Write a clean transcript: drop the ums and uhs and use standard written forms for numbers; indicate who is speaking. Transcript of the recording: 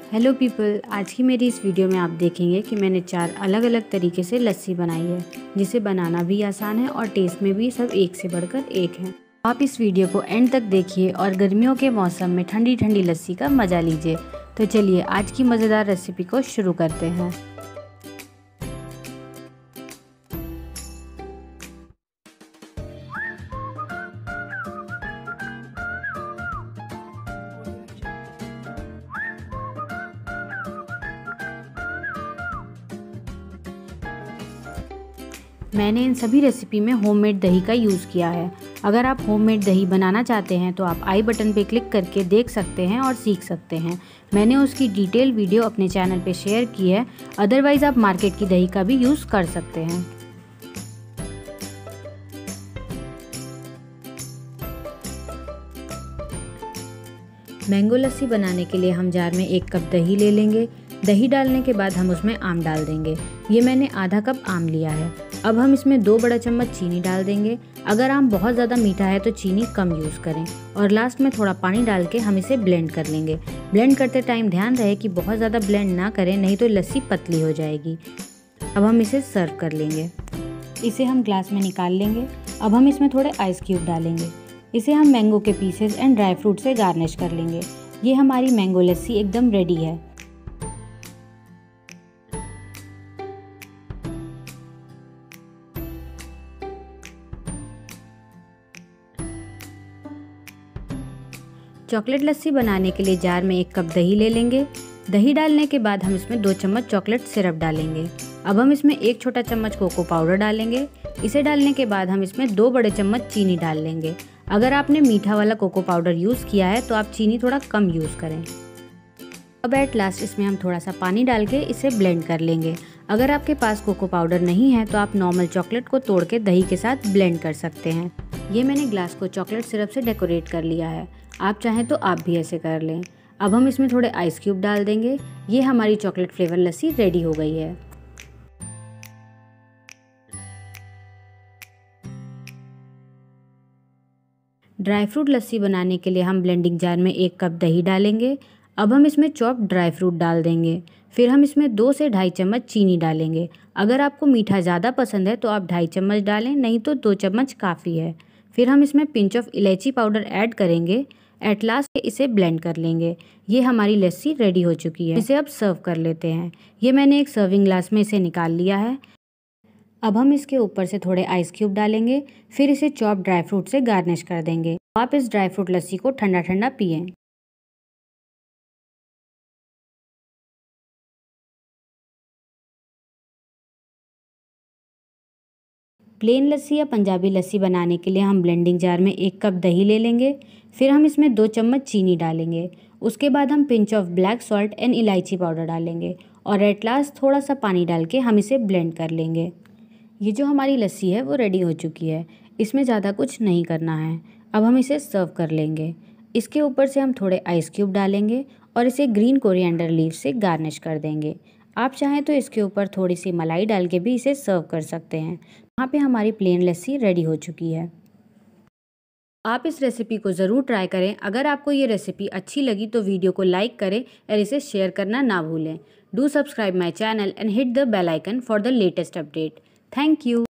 Speaker 1: Hello people, आज की मेरी इस वीडियो में आप देखेंगे कि मैंने 4 अलग अलग तरीके से लस्सी बनाई है, जिसे बनाना भी आसान है और टेस्ट में भी सब एक से बढ़कर एक है। आप इस वीडियो को एंड तक देखिए और गर्मियों के मौसम में ठंडी ठंडी लस्सी का मज़ा लीजिए। तो चलिए आज की मज़ेदार रेसिपी को शुरू करते हैं। मैंने इन सभी रेसिपी में होममेड दही का यूज़ किया है। अगर आप होममेड दही बनाना चाहते हैं तो आप आई बटन पे क्लिक करके देख सकते हैं और सीख सकते हैं। मैंने उसकी डिटेल वीडियो अपने चैनल पे शेयर की है। अदरवाइज़ आप मार्केट की दही का भी यूज़ कर सकते हैं। मैंगो लस्सी बनाने के लिए हम जार में 1 कप दही ले लेंगे। दही डालने के बाद हम उसमें आम डाल देंगे। ये मैंने आधा कप आम लिया है। अब हम इसमें 2 बड़ा चम्मच चीनी डाल देंगे। अगर आम बहुत ज़्यादा मीठा है तो चीनी कम यूज़ करें। और लास्ट में थोड़ा पानी डाल के हम इसे ब्लेंड कर लेंगे। ब्लेंड करते टाइम ध्यान रहे कि बहुत ज़्यादा ब्लेंड ना करें, नहीं तो लस्सी पतली हो जाएगी। अब हम इसे सर्व कर लेंगे। इसे हम ग्लास में निकाल लेंगे। अब हम इसमें थोड़े आइस क्यूब डालेंगे। इसे हम मैंगो के पीसेस एंड ड्राई फ्रूट से गार्निश कर लेंगे। ये हमारी मैंगो लस्सी एकदम रेडी है। चॉकलेट लस्सी बनाने के लिए जार में 1 कप दही ले लेंगे। दही डालने के बाद हम इसमें 2 चम्मच चॉकलेट सिरप डालेंगे। अब हम इसमें 1 छोटा चम्मच कोको पाउडर डालेंगे। इसे डालने के बाद हम इसमें 2 बड़े चम्मच चीनी डाल लेंगे। अगर आपने मीठा वाला कोको पाउडर यूज़ किया है तो आप चीनी थोड़ा कम यूज़ करें। अब एट लास्ट इसमें हम थोड़ा सा पानी डाल के इसे ब्लेंड कर लेंगे। अगर आपके पास कोको पाउडर नहीं है तो आप नॉर्मल चॉकलेट को तोड़ के दही के साथ ब्लेंड कर सकते हैं। ये मैंने ग्लास को चॉकलेट सिरप से डेकोरेट कर लिया है। आप चाहें तो आप भी ऐसे कर लें। अब हम इसमें थोड़े आइस क्यूब डाल देंगे। ये हमारी चॉकलेट फ्लेवर लस्सी रेडी हो गई है। ड्राई फ्रूट लस्सी बनाने के लिए हम ब्लेंडिंग जार में 1 कप दही डालेंगे। अब हम इसमें चॉप्ड ड्राई फ्रूट डाल देंगे। फिर हम इसमें 2 से ढाई चम्मच चीनी डालेंगे। अगर आपको मीठा ज़्यादा पसंद है तो आप 2.5 चम्मच डालें, नहीं तो 2 चम्मच काफ़ी है। फिर हम इसमें पिंच ऑफ इलायची पाउडर ऐड करेंगे। एट लास्ट इसे ब्लेंड कर लेंगे। ये हमारी लस्सी रेडी हो चुकी है। इसे अब सर्व कर लेते हैं। ये मैंने एक सर्विंग ग्लास में इसे निकाल लिया है। अब हम इसके ऊपर से थोड़े आइस क्यूब डालेंगे। फिर इसे चॉप ड्राई फ्रूट से गार्निश कर देंगे। आप इस ड्राई फ्रूट लस्सी को ठंडा ठंडा पिएं। प्लेन लस्सी या पंजाबी लस्सी बनाने के लिए हम ब्लेंडिंग जार में 1 कप दही ले लेंगे। फिर हम इसमें 2 चम्मच चीनी डालेंगे। उसके बाद हम pinch of black salt and इलायची पाउडर डालेंगे और एट लास्ट थोड़ा सा पानी डाल के हम इसे ब्लेंड कर लेंगे। ये जो हमारी लस्सी है वो रेडी हो चुकी है। इसमें ज़्यादा कुछ नहीं करना है। अब हम इसे सर्व कर लेंगे। इसके ऊपर से हम थोड़े आइस क्यूब डालेंगे और इसे ग्रीन कोरिएंडर लीफ से गार्निश कर देंगे। आप चाहें तो इसके ऊपर थोड़ी सी मलाई डाल के भी इसे सर्व कर सकते हैं। यहाँ पे हमारी प्लेन लस्सी रेडी हो चुकी है। आप इस रेसिपी को ज़रूर ट्राई करें। अगर आपको ये रेसिपी अच्छी लगी तो वीडियो को लाइक करें और इसे शेयर करना ना भूलें। Do subscribe my channel and hit the bell icon for the latest update. Thank you.